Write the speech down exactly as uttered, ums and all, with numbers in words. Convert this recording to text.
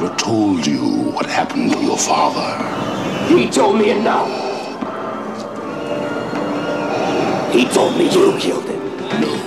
never told you what happened to your father. He told me enough. He told me you killed him. No.